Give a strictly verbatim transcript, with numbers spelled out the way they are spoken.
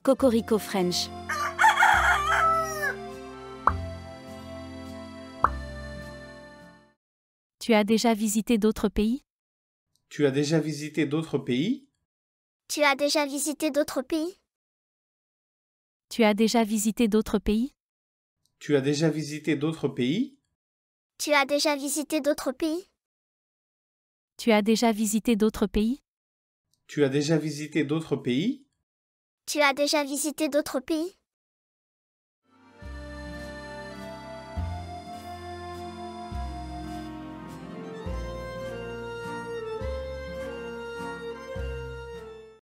Cocorico French. Tu as déjà visité d'autres pays? Tu as déjà visité d'autres pays? Tu as déjà visité d'autres pays? Tu as déjà visité d'autres pays? Tu as déjà visité d'autres pays? Tu as déjà visité d'autres pays? Tu as déjà visité d'autres pays? Tu as déjà visité d'autres pays? Tu as déjà visité d'autres pays?